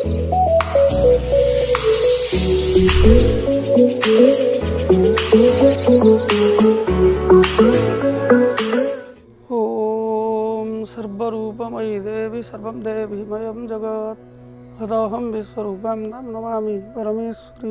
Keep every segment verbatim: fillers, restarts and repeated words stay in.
ओम सर्वरूपमयी देवी सर्वं देवीमयं जगत् हदहं विश्वरूपं नमामि परमेश्वरी।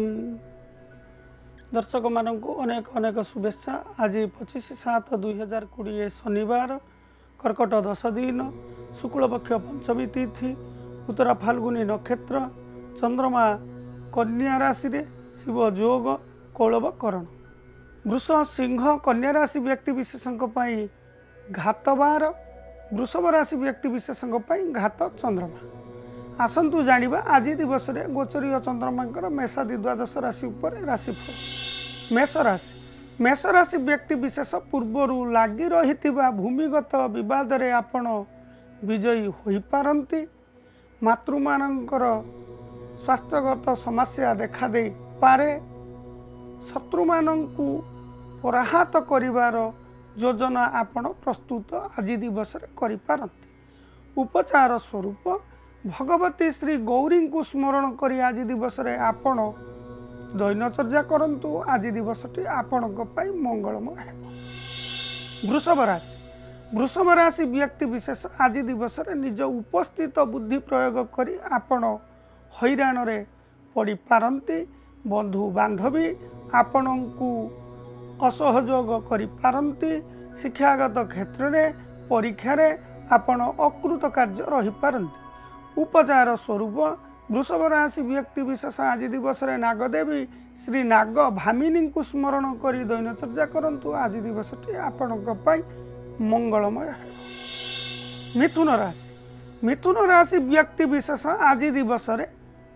दर्शक मानक अनेक अनेक शुभेच्छा। आज पच्चीस सात दुई हजार कोड़े शनिवार कर्कट दश दिन शुक्लपक्ष पंचमी तिथि उत्तरा फाल्गुनी नक्षत्र चंद्रमा कन्या राशि रे शिव जोग कौलव करण। वृष सिंह कन्या राशि व्यक्ति विशेषों घातबार वृषभ राशि व्यक्ति विशेषों घात चंद्रमा। आसतु जानिबा आज दिवस रे गोचरीय चंद्रमा मेषादि द्वादश राशि उपर राशिफल। मेष राशि मेष राशि व्यक्ति विशेष पूर्वर लगी रही भूमिगत विवाद रे आपण विजयी हो पारती। मातृमानंकर स्वास्थ्यगत समस्या देखा दे पारे। शत्रु मानंकु पराहत करिवार योजना आपण प्रस्तुत आज दिवस रे करि पारती। उपचार स्वरूप भगवती श्री गौरी को स्मरण करी आज दिवस रे आपण दैनचर्या करंतु। आज दिवसटी आपणक पई मंगलमय है। वृषभ राशि वृषभ राशि व्यक्ति विशेष आज दिवस रे निज उपस्थित बुद्धि प्रयोग करी आपण हैरान रे पड़ी पारंती। बंधु बांधवी आपणकु असहयोग करि पारंती। शिक्षागत क्षेत्र में परीक्षा रे आपण अकृत कार्य रही पारंती। उपचार स्वरूप वृषभ राशि व्यक्ति विशेष आज दिवस रे नागदेवी श्री नाग भामिनी को स्मरण करी दैनचर्या करंतु। आज दिवसटी आपणक पई मंगलमय है। मिथुन राशि मिथुन राशि व्यक्ति विशेष आज दिवस रे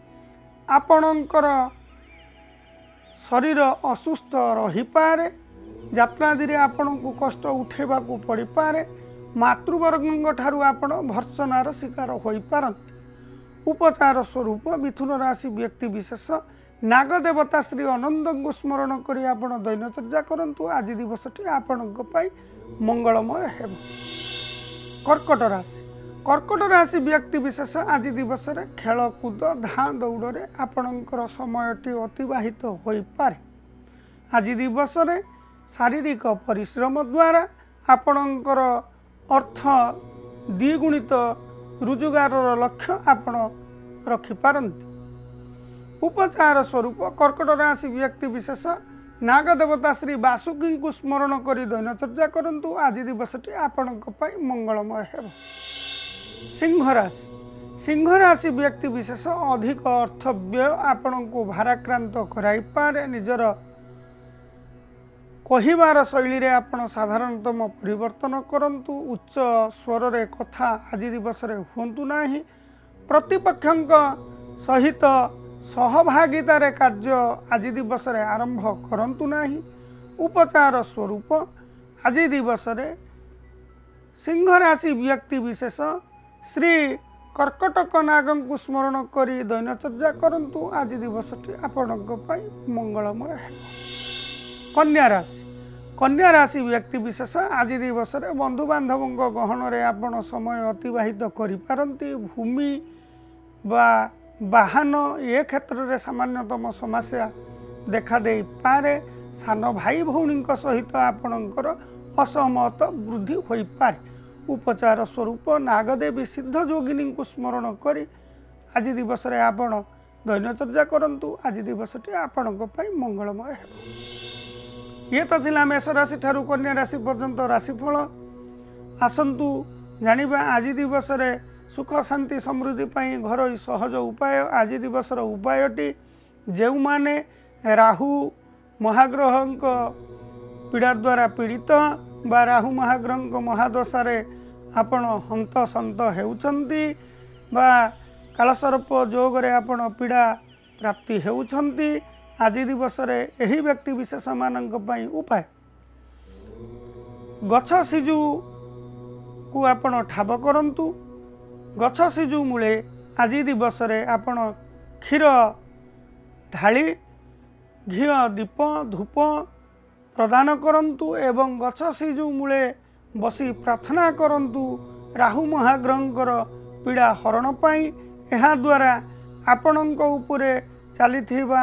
आपणकर शरीर असुस्थ रही पारे। यात्रादि आपण को कष्ट उठेबा को पड़ी पारे। मातृवर्ग ठारू आपण भर्सनार शिकार हो पारती। उपचार स्वरूप मिथुन राशि व्यक्ति विशेष नागदेवता श्री अनंत को स्मरण करी आपण दैनचर्या करंतु। आज दिवसटी आपणक पई मंगलमय है। कर्कट राशि कर्कट राशि व्यक्ति विशेष आज दिवस रे खेलकूद धाँ दौड़ रे आपणकर समयटी अतिबाहित हो पारे। आज दिवस रे शारीरिक परिश्रम द्वारा आपणकर अर्थ द्विगुणित रोजगार लक्ष्य आपण रखिपारती। उपचार स्वरूप कर्कट राशि व्यक्ति विशेष नागदेवता श्री वासुकी को स्मरण करी दैनचर्या करंतु। आज दिवसटी आपणक पई मंगलमय है। सिंह राशि सिंह राशि व्यक्ति विशेष अधिक अर्थ व्यय आपण को भाराक्रांत कराई पारे। निजर कहिबार शैली रे आपण साधारणतम परिवर्तन करंतु। उच्च स्वर रे कथा आज दिवस रे हुंतु नाही। प्रतिपक्षक सहित सहभागिता रे कार्य आज दिवस रे आरंभ करंतु नाही। उपचार स्वरूप आज दिवस रे सिंह राशि व्यक्ति विशेष श्री कर्कटक नागं को स्मरण करी दैनचर्या करंतु। आज दिवसटी आपणक पई मंगलमय है। कन्या राशि कन्या राशि व्यक्ति विशेष आज दिवस रे बंधु बांधव गहन रे आपण समय अतिबाहित करि पारंती। भूमि बा वाहन ए क्षेत्र रे सामान्यतम समस्या देखा दे पारे। सान भाई भौणी सहित आपणकर असहमत वृद्धि हो पारे। उपचार स्वरूप नागदेवी सिद्ध जोगिनी को स्मरण करी आज दिवस रे आपण दैनचर्या करंतु। आज दिवसटी आपणक पई मंगलमय है। ये तो थिला मेष राशि ठारू कन्या राशि पर्यंत राशिफल। आसंतु जानिबा आज दिवस रे सुख शांति समृद्धि पाई घरोई सहज उपाय। आज दिवस उपायटी जो माने राहु महाग्रहंक पीड़ा द्वारा पीड़ित बा राहु महाग्रहंक महादशारे आपण हंत सन्त हेउछंती बा कालसर्प जोग रे आपण पीड़ा प्राप्ति हेउछंती। आज दिवस रे एही व्यक्ति विशेष मानक पई उपाय गछ सिजु को आपण ठाब करंतु। गछ सिजु मूले आज दिवस रे आपण क्षीर ढाली घी दीप धूप प्रदान करंतु एवं गछ सिजु मूले बसी प्रार्थना करंतु। राहु महाग्रहंकर पीड़ा हरण पाई एहा द्वारा आपणଙ୍କ उपरे चलीथिबा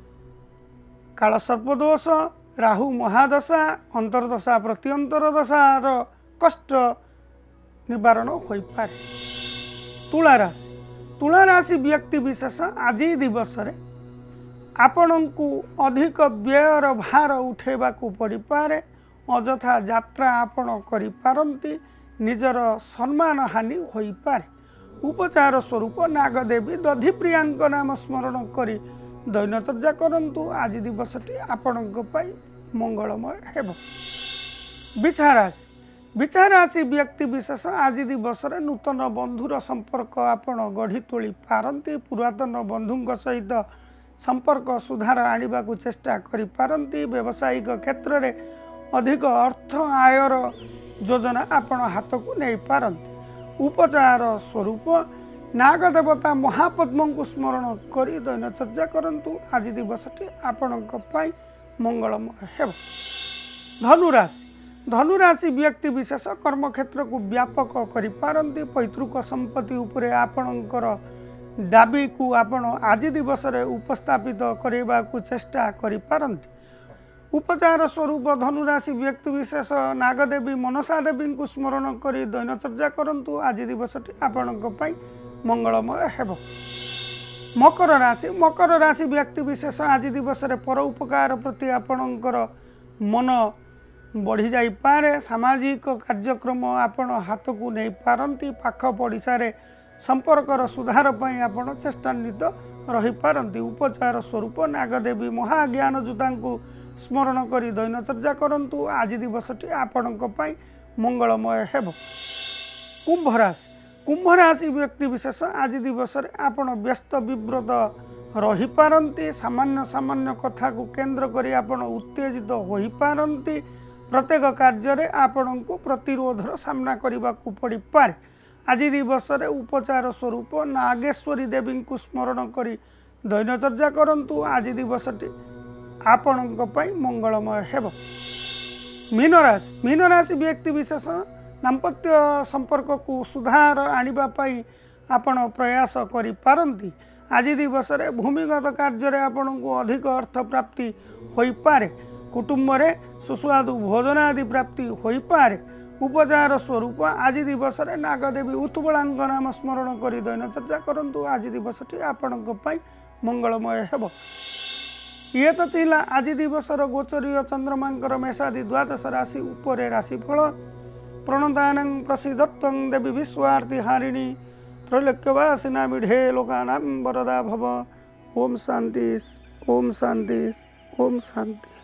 कालसर्पदोष राहु महादशा अंतरदशा प्रत्यंतर दशार कष्ट निवारण होई पारे। तुला राशि तुला राशि व्यक्ति विशेष आज दिवस रे आपणଙ୍କୁ अधिक व्ययर भार उठेबाकू पड़ी पारे। अजथा यात्रा आपण करि पारंती निजर सम्मान हानि होई पारे। उपचार स्वरूप नागदेवी दधिप्रियांक नाम स्मरण करी दैनचर्या करंतु आज दिवसटी आपणଙ୍କ ପାଇଁ मंगलमय हेब। बिछा राशि बिछा राशि व्यक्ति विशेष आज दिवस रे नूतन बंधुर संपर्क आपण गढ़ी तोली पारंती। पुरातन बंधुଙ୍କ सहित संपर्क सुधार आनिबा को चेष्टा करि पारंती। व्यावसायिक क्षेत्र रे अधिक अर्थ आयर योजना आपण हाथ को नहीं पारंती। उपचार स्वरूप नागदेवता महापद्म को स्मरण करी दैनचर्या करंतु आज दिवसटी आपणଙ୍କ ପାଇଁ मंगलमय हेब। धनुराशि धनुराशि व्यक्ति विशेष कर्मक्षेत्र को व्यापक करि पारंती। पैतृक संपत्ति उपरे आपणଙ୍କର दाबी को आपण आज दिवस रे उपस्थापित करबा को चेष्टा करि पारंती। उपचार स्वरूप धनुराशि व्यक्ति विशेष नागदेवी मनसा देवी को स्मरण करी दैनचर्या करंतु आज दिवसटी आपणଙ୍କ ପାଇଁ मंगलमय हेब। मकर राशि मकर राशि व्यक्ति विशेष आज दिवस रे पर उपकार प्रति आपणଙ୍କର मन बढ़ी जाई पारे। सामाजिक कार्यक्रम आपण हाथ को नहीं पारंती। पाख पड़िशा रे संपर्कर सुधार पई आपण चेष्टान्वित रही पारंती। उपचार स्वरूप नागदेवी महाज्ञानजुता को स्मरण करी दैनचर्या करंतु आज दिवसटी आपणଙ୍କ ପାଇଁ मंगलमय हेब। कुंभ राशि कुंभ राशि व्यक्ति विशेष आज दिवस रे आपण व्यस्त विव्रत रही पारंती। सामान्य सामान्य कथा को केंद्र करी आपण उत्तेजित होई पारंती। प्रत्येक कार्य रे आपणଙ୍କୁ प्रतिरोधर सामना करबा को पड़ी पारे। आज दिवस रे उपचार स्वरूप नागेश्वरी देवी को स्मरण करी दैनचर्या करंतु आज दिवसटी आपणଙ୍କ ପାଇଁ मंगलमय हेब। मीन राशि मीन राशि व्यक्ति विशेष दाम्पत्य संपर्क को सुधार आनिबा पाई आपण प्रयास करि पारंती। आज दिवस रे भूमिगत कार्य रे आपणଙ୍କୁ अधिक अर्थ प्राप्ति होई पारे। कुटुंब रे सुस्वादु भोजन आदि प्राप्ति होई पारे। उपचार स्वरूप आज दिवस रे नागदेवी उत्बलांग नाम स्मरण करी दैनचर्या करंतु आज दिवसटी आपणଙ୍କ ପାଇଁ मंगलमय हेब। ये तो थिला आज दिवसर गोचरीय चंद्रमांकर मेषादि द्वादश राशि उपरे राशिफल। प्रणतानां प्रसिद्धत्वं देवी विश्वार्ति हारिणी त्रैलोक्यवासिना मीढे लोकानां वरदा भव। ओम शांति ओम शांति ओम शांति।